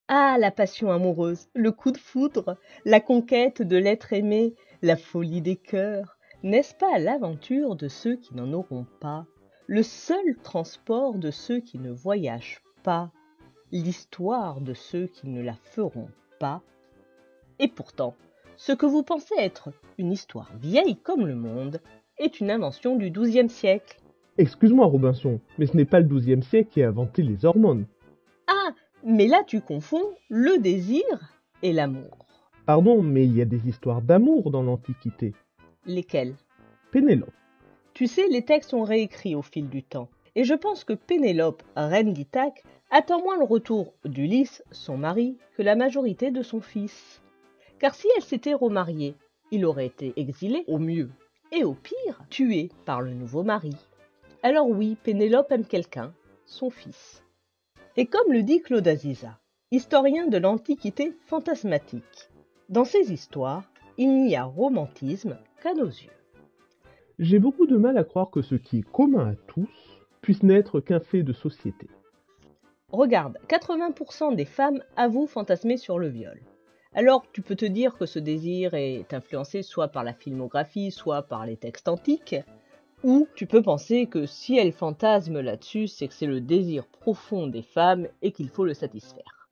Ah, la passion amoureuse, le coup de foudre, la conquête de l'être aimé, la folie des cœurs, n'est-ce pas l'aventure de ceux qui n'en auront pas, le seul transport de ceux qui ne voyagent pas, l'histoire de ceux qui ne la feront pas? Et pourtant, ce que vous pensez être une histoire vieille comme le monde est une invention du XIIe siècle. Excuse-moi, Robinson, mais ce n'est pas le XIIe siècle qui a inventé les hormones. Ah, mais là tu confonds le désir et l'amour. Pardon, mais il y a des histoires d'amour dans l'Antiquité. Lesquelles? Pénélope. Tu sais, les textes sont réécrits au fil du temps. Et je pense que Pénélope, reine d'Ithaque, attend moins le retour d'Ulysse, son mari, que la majorité de son fils. Car si elle s'était remariée, il aurait été exilé au mieux, et au pire, tué par le nouveau mari. Alors oui, Pénélope aime quelqu'un, son fils. Et comme le dit Claude Aziza, historien de l'Antiquité fantasmatique, dans ces histoires, il n'y a romantisme qu'à nos yeux. J'ai beaucoup de mal à croire que ce qui est commun à tous puisse n'être qu'un fait de société. Regarde, 80% des femmes avouent fantasmer sur le viol. Alors tu peux te dire que ce désir est influencé soit par la filmographie, soit par les textes antiques, ou tu peux penser que si elles fantasment là-dessus, c'est que c'est le désir profond des femmes et qu'il faut le satisfaire.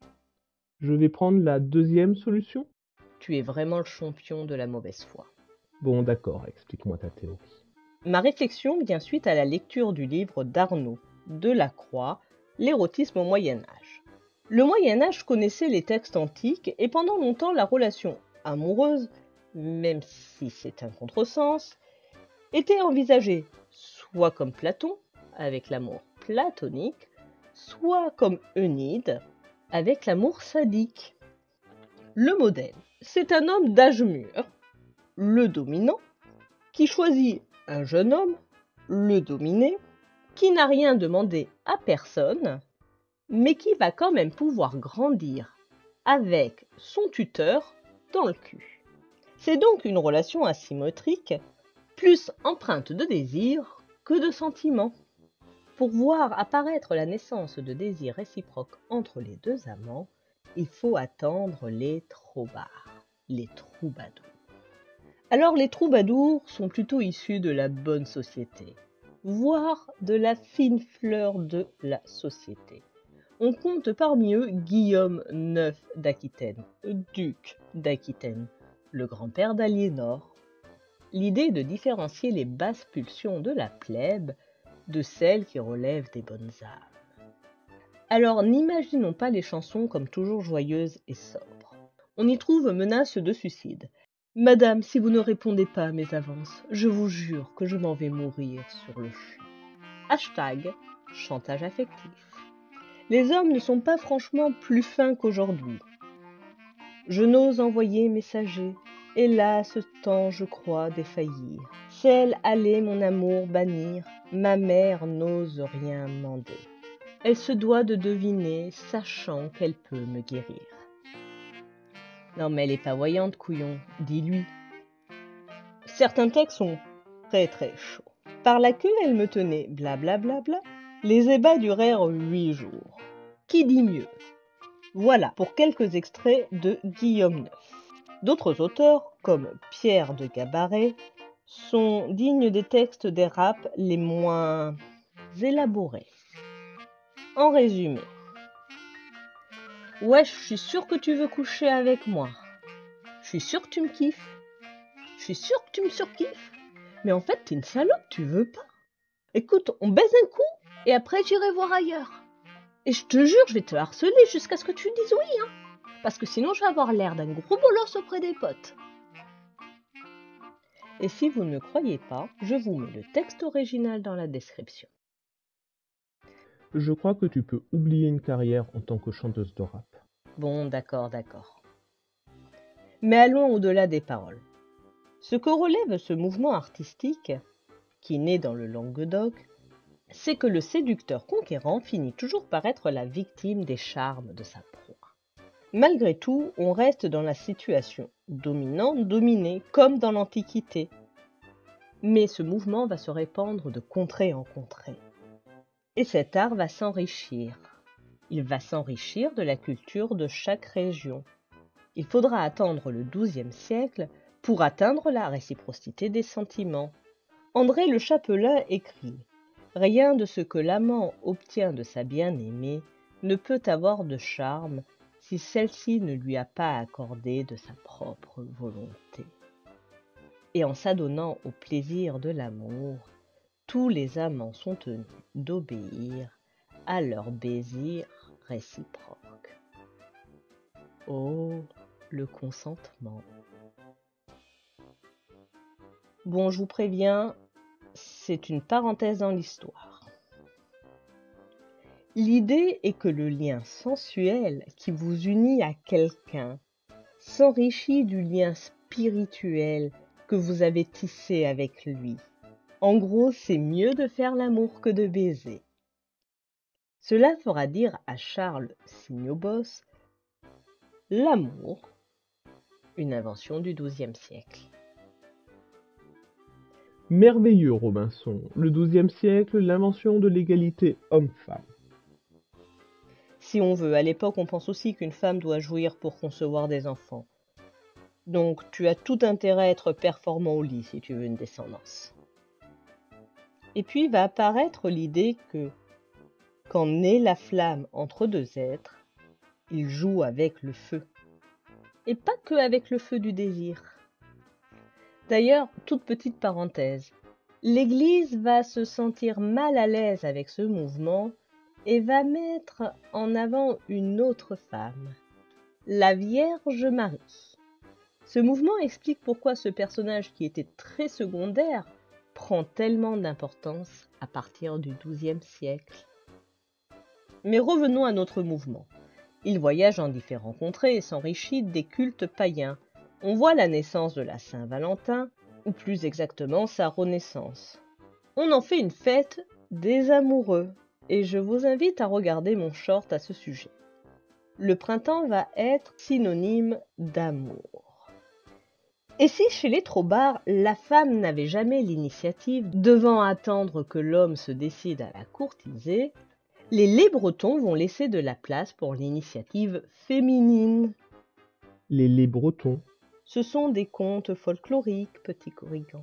Je vais prendre la deuxième solution. Tu es vraiment le champion de la mauvaise foi. Bon, d'accord, explique-moi ta théorie. Ma réflexion vient suite à la lecture du livre d'Arnaud Delacroix, L'érotisme au Moyen-Âge. Le Moyen-Âge connaissait les textes antiques et pendant longtemps la relation amoureuse, même si c'est un contresens, était envisagée soit comme Platon, avec l'amour platonique, soit comme Eunide, avec l'amour sadique. Le modèle, c'est un homme d'âge mûr, le dominant, qui choisit un jeune homme, le dominé, qui n'a rien demandé à personne, mais qui va quand même pouvoir grandir avec son tuteur dans le cul. C'est donc une relation asymétrique, plus empreinte de désir que de sentiment. Pour voir apparaître la naissance de désirs réciproques entre les deux amants, il faut attendre les trobards, les troubadours. Alors les troubadours sont plutôt issus de la bonne société, voire de la fine fleur de la société. On compte parmi eux Guillaume IX d'Aquitaine, duc d'Aquitaine, le grand-père d'Aliénor. L'idée est de différencier les basses pulsions de la plèbe de celles qui relèvent des bonnes âmes. Alors n'imaginons pas les chansons comme toujours joyeuses et sobres. On y trouve menaces de suicide. Madame, si vous ne répondez pas à mes avances, je vous jure que je m'en vais mourir sur le champ. Hashtag chantage affectif. Les hommes ne sont pas franchement plus fins qu'aujourd'hui. Je n'ose envoyer messager, hélas, tant je crois défaillir. Ciel allez mon amour bannir, ma mère n'ose rien demander. Elle se doit de deviner, sachant qu'elle peut me guérir. Non mais elle est pas voyante, couillon, dis-lui. Certains textes sont très chauds. Par la queue elle me tenait, blablabla. Les ébats durèrent 8 jours. Qui dit mieux? Voilà pour quelques extraits de Guillaume IX. D'autres auteurs, comme Pierre de Gabaret, sont dignes des textes des raps les moins élaborés. En résumé, ouais, je suis sûr que tu veux coucher avec moi. Je suis sûr que tu me kiffes. Je suis sûr que tu me surkiffes. Mais en fait, t'es une salope, tu veux pas. Écoute, on baise un coup et après j'irai voir ailleurs. Et je te jure, je vais te harceler jusqu'à ce que tu dises oui, hein. Parce que sinon je vais avoir l'air d'un gros bolos auprès des potes. Et si vous ne me croyez pas, je vous mets le texte original dans la description. Je crois que tu peux oublier une carrière en tant que chanteuse de rap. Bon, d'accord. Mais allons au-delà des paroles. Ce que relève ce mouvement artistique, qui naît dans le Languedoc, c'est que le séducteur conquérant finit toujours par être la victime des charmes de sa proie. Malgré tout, on reste dans la situation dominant-dominé, comme dans l'Antiquité. Mais ce mouvement va se répandre de contrée en contrée. Et cet art va s'enrichir. Il va s'enrichir de la culture de chaque région. Il faudra attendre le XIIe siècle pour atteindre la réciprocité des sentiments. André Le Chapelain écrit « Rien de ce que l'amant obtient de sa bien-aimée ne peut avoir de charme si celle-ci ne lui a pas accordé de sa propre volonté. » Et en s'adonnant au plaisir de l'amour, tous les amants sont tenus d'obéir à leur désir réciproque. Oh, le consentement. Bon, je vous préviens, c'est une parenthèse dans l'histoire. L'idée est que le lien sensuel qui vous unit à quelqu'un s'enrichit du lien spirituel que vous avez tissé avec lui. En gros, c'est mieux de faire l'amour que de baiser. Cela fera dire à Charles Signobos « L'amour, une invention du XIIe siècle ». Merveilleux Robinson, le XIIe siècle, l'invention de l'égalité homme-femme. Si on veut, à l'époque, on pense aussi qu'une femme doit jouir pour concevoir des enfants. Donc, tu as tout intérêt à être performant au lit si tu veux une descendance. Et puis va apparaître l'idée que, quand naît la flamme entre deux êtres, ils jouent avec le feu. Et pas que avec le feu du désir. D'ailleurs, toute petite parenthèse, l'Église va se sentir mal à l'aise avec ce mouvement et va mettre en avant une autre femme, la Vierge Marie. Ce mouvement explique pourquoi ce personnage qui était très secondaire prend tellement d'importance à partir du XIIe siècle. Mais revenons à notre mouvement. Il voyage en différentes contrées et s'enrichit des cultes païens. On voit la naissance de la Saint-Valentin, ou plus exactement sa renaissance. On en fait une fête des amoureux, et je vous invite à regarder mon short à ce sujet. Le printemps va être synonyme d'amour. Et si chez les trobards, la femme n'avait jamais l'initiative, devant attendre que l'homme se décide à la courtiser, les Bretons vont laisser de la place pour l'initiative féminine. Les Bretons. Ce sont des contes folkloriques, petits corrigans.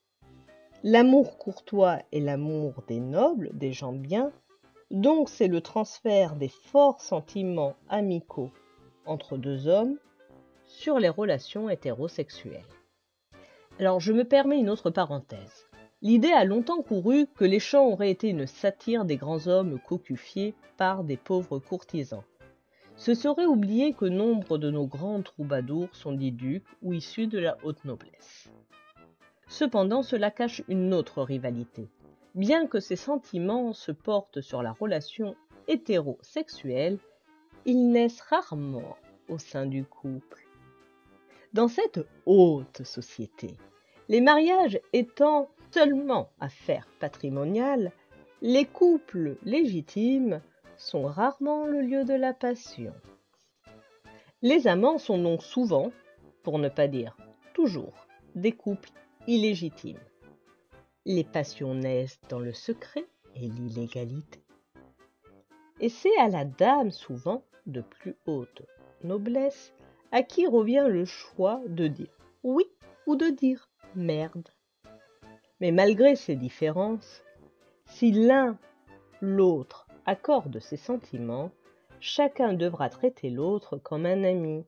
L'amour courtois est l'amour des nobles, des gens bien, donc c'est le transfert des forts sentiments amicaux entre deux hommes sur les relations hétérosexuelles. Alors je me permets une autre parenthèse. L'idée a longtemps couru que les chants auraient été une satire des grands hommes cocufiés par des pauvres courtisans. Ce serait oublier que nombre de nos grands troubadours sont dits ducs ou issus de la haute noblesse. Cependant, cela cache une autre rivalité. Bien que ces sentiments se portent sur la relation hétérosexuelle, ils naissent rarement au sein du couple. Dans cette haute société, les mariages étant seulement affaire patrimoniale, les couples légitimes sont rarement le lieu de la passion. Les amants sont donc souvent, pour ne pas dire toujours, des couples illégitimes. Les passions naissent dans le secret et l'illégalité. Et c'est à la dame souvent de plus haute noblesse à qui revient le choix de dire oui ou de dire merde. Mais malgré ces différences, si l'un, l'autre accorde ses sentiments, chacun devra traiter l'autre comme un ami.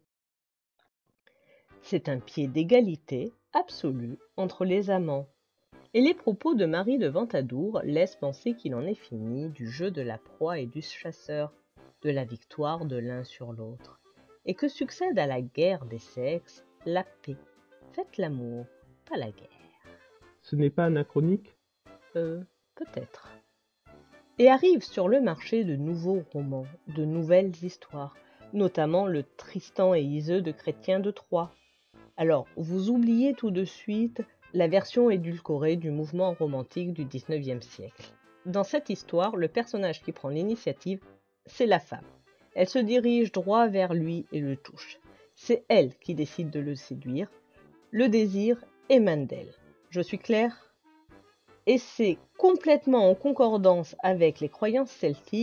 C'est un pied d'égalité absolue entre les amants. Et les propos de Marie de Ventadour laissent penser qu'il en est fini du jeu de la proie et du chasseur, de la victoire de l'un sur l'autre, et que succède à la guerre des sexes la paix. Faites l'amour, pas la guerre. Ce n'est pas anachronique ? Peut-être. Et arrivent sur le marché de nouveaux romans, de nouvelles histoires, notamment le Tristan et Iseux de Chrétien de Troyes. Alors, vous oubliez tout de suite la version édulcorée du mouvement romantique du XIXe siècle. Dans cette histoire, le personnage qui prend l'initiative, c'est la femme. Elle se dirige droit vers lui et le touche. C'est elle qui décide de le séduire. Le désir émane d'elle. Je suis claire ? Et c'est complètement en concordance avec les croyances celtiques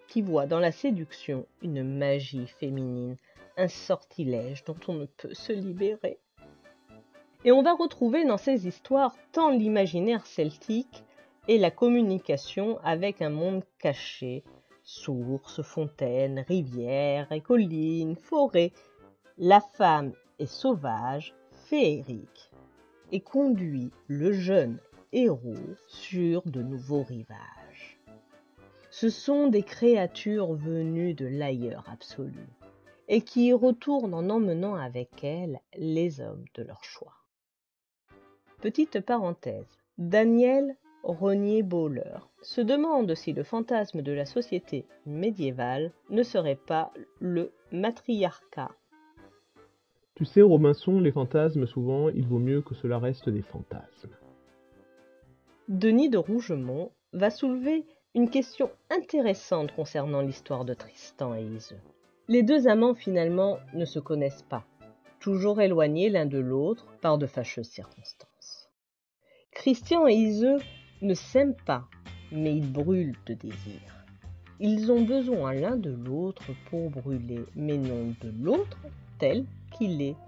qui voit dans la séduction une magie féminine, un sortilège dont on ne peut se libérer. Et on va retrouver dans ces histoires tant l'imaginaire celtique et la communication avec un monde caché, sources, fontaines, rivières et collines, forêts. La femme est sauvage, féerique, et conduit le jeune héros sur de nouveaux rivages. Ce sont des créatures venues de l'ailleurs absolu, et qui y retournent en emmenant avec elles les hommes de leur choix. Petite parenthèse, Daniel Rognier-Bowler se demande si le fantasme de la société médiévale ne serait pas le matriarcat. Tu sais, Robinson, les fantasmes, souvent, il vaut mieux que cela reste des fantasmes. Denis de Rougemont va soulever une question intéressante concernant l'histoire de Tristan et Iseult. Les deux amants finalement ne se connaissent pas, toujours éloignés l'un de l'autre par de fâcheuses circonstances. Christian et Iseult ne s'aiment pas, mais ils brûlent de désir. Ils ont besoin l'un de l'autre pour brûler, mais non de l'autre tel qu'il est.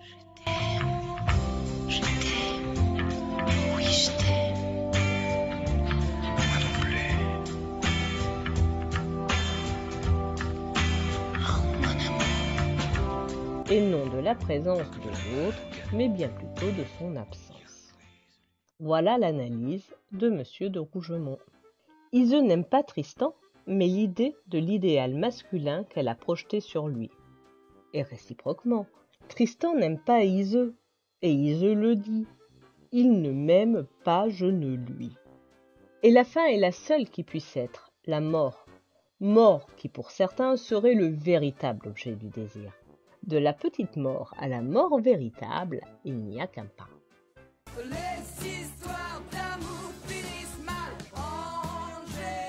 Je t'aime, oui je t'aime. Moi non plus. Oh mon amour. Et non de la présence de l'autre, mais bien plutôt de son absence. Voilà l'analyse de Monsieur de Rougemont. Iseult n'aime pas Tristan, mais l'idée de l'idéal masculin qu'elle a projeté sur lui. Et réciproquement, Tristan n'aime pas Iseult, et Iseult le dit. Il ne m'aime pas, je ne lui. Et la fin est la seule qui puisse être, la mort. Mort qui pour certains serait le véritable objet du désir. De la petite mort à la mort véritable, il n'y a qu'un pas. Les histoires d'amour finissent mal en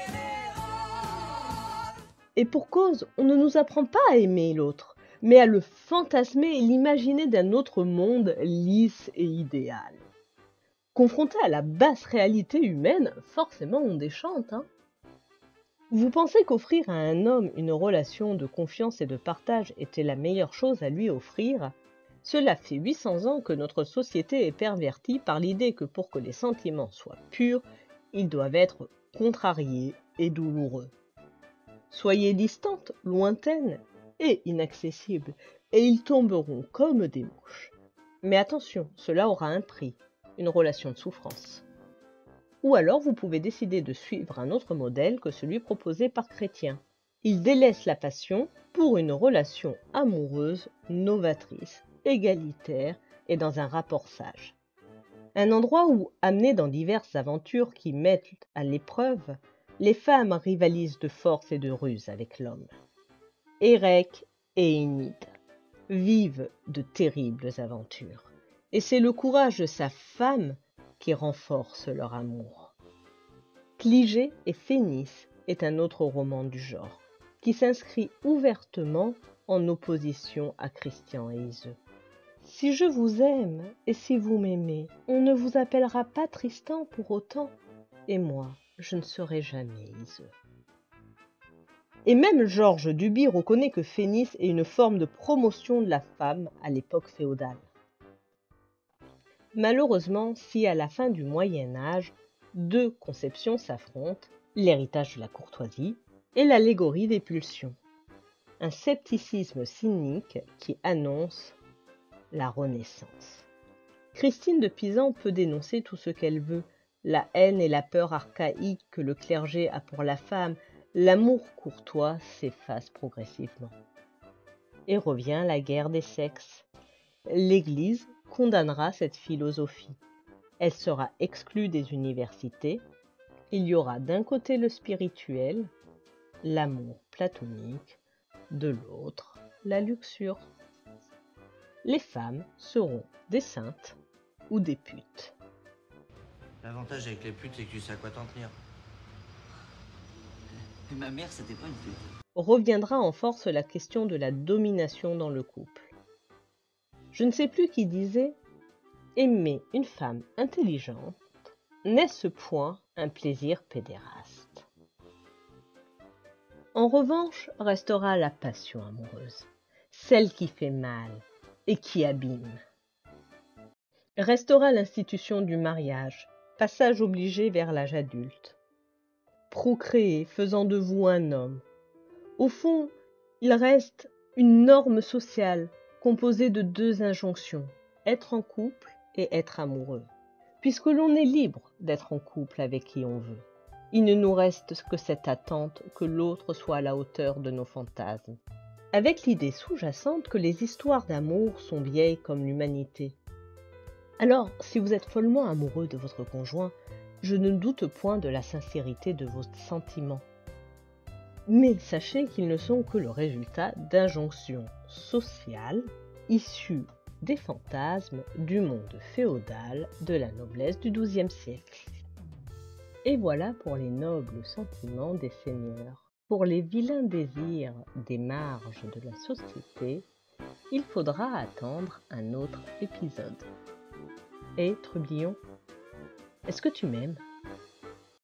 général. Et pour cause, on ne nous apprend pas à aimer l'autre, mais à le fantasmer et l'imaginer d'un autre monde lisse et idéal. Confronté à la basse réalité humaine, forcément on déchante, hein. Vous pensez qu'offrir à un homme une relation de confiance et de partage était la meilleure chose à lui offrir ? Cela fait 800 ans que notre société est pervertie par l'idée que pour que les sentiments soient purs, ils doivent être contrariés et douloureux. Soyez distantes, lointaines et inaccessibles, et ils tomberont comme des mouches. Mais attention, cela aura un prix, une relation de souffrance. Ou alors vous pouvez décider de suivre un autre modèle que celui proposé par Chrétien. Il délaisse la passion pour une relation amoureuse, novatrice, égalitaire et dans un rapport sage. Un endroit où, amenées dans diverses aventures qui mettent à l'épreuve, les femmes rivalisent de force et de ruse avec l'homme. Érec et Enid vivent de terribles aventures, et c'est le courage de sa femme qui renforce leur amour. Cligé et Phénice est un autre roman du genre, qui s'inscrit ouvertement en opposition à Christian et Iseult. Si je vous aime et si vous m'aimez, on ne vous appellera pas Tristan pour autant, et moi, je ne serai jamais Iseult. Et même Georges Duby reconnaît que Phénice est une forme de promotion de la femme à l'époque féodale. Malheureusement, si à la fin du Moyen Âge, deux conceptions s'affrontent, l'héritage de la courtoisie et l'allégorie des pulsions. Un scepticisme cynique qui annonce la Renaissance. Christine de Pisan peut dénoncer tout ce qu'elle veut, la haine et la peur archaïque que le clergé a pour la femme, l'amour courtois s'efface progressivement. Et revient la guerre des sexes. L'Église condamnera cette philosophie. Elle sera exclue des universités. Il y aura d'un côté le spirituel, l'amour platonique, de l'autre la luxure. Les femmes seront des saintes ou des putes. L'avantage avec les putes, c'est que tu sais à quoi t'en tenir. Mais ma mère, c'était pas une pute. Reviendra en force la question de la domination dans le couple. Je ne sais plus qui disait « Aimer une femme intelligente, n'est-ce point un plaisir pédéraste ?» En revanche, restera la passion amoureuse, celle qui fait mal et qui abîme. Restera l'institution du mariage, passage obligé vers l'âge adulte. Procréer, faisant de vous un homme. Au fond, il reste une norme sociale composée de 2 injonctions, être en couple et être amoureux. Puisque l'on est libre d'être en couple avec qui on veut, il ne nous reste que cette attente que l'autre soit à la hauteur de nos fantasmes. Avec l'idée sous-jacente que les histoires d'amour sont vieilles comme l'humanité. Alors, si vous êtes follement amoureux de votre conjoint, je ne doute point de la sincérité de vos sentiments. Mais sachez qu'ils ne sont que le résultat d'injonctions sociales issues des fantasmes du monde féodal de la noblesse du XIIe siècle. Et voilà pour les nobles sentiments des seigneurs. Pour les vilains désirs des marges de la société, il faudra attendre un autre épisode. Et Trublion, est-ce que tu m'aimes ?